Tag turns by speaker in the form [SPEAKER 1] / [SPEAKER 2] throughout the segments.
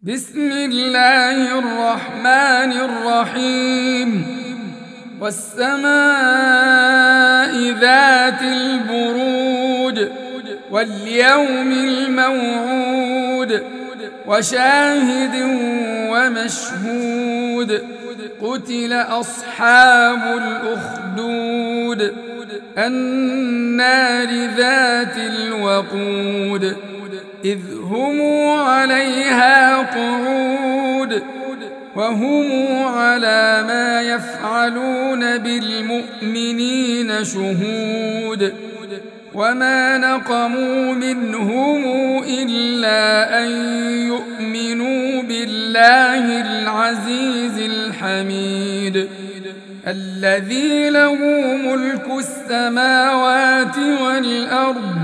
[SPEAKER 1] بسم الله الرحمن الرحيم والسماء ذات البروج واليوم الموعود وشاهد ومشهود قتل أصحاب الأخدود النار ذات الوقود إذ هم عليها قعود وهم على ما يفعلون بالمؤمنين شهود وما نقموا منهم إلا أن يؤمنوا بالله العزيز الحميد الذي له ملك السماوات والأرض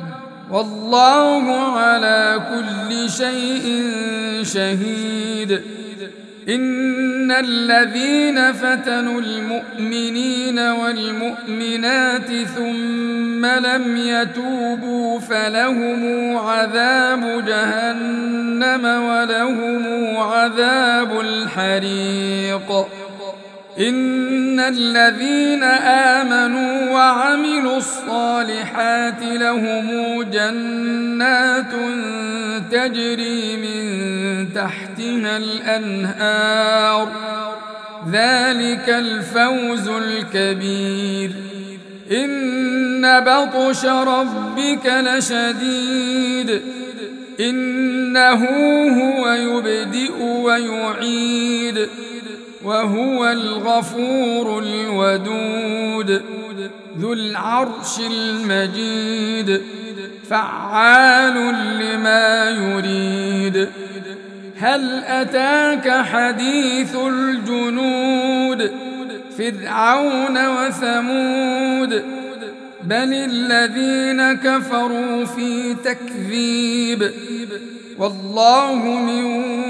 [SPEAKER 1] والله على كل شيء شهيد إن الذين فتنوا المؤمنين والمؤمنات ثم لم يتوبوا فلهم عذاب جهنم ولهم عذاب الحريق إن الذين آمنوا وعملوا الصالحات لهم جنات تجري من تحتها الأنهار ذلك الفوز الكبير إن بطش ربك لشديد إنه هو يبدئ ويعيد وهو الغفور الودود ذو العرش المجيد فعال لما يريد هل أتاك حديث الجنود فرعون وثمود بل الذين كفروا في تكذيب والله من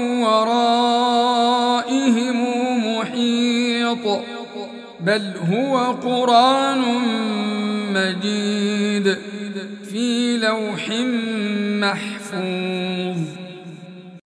[SPEAKER 1] ورائهم محيط بل هو قرآن مجيد في لوح محفوظ.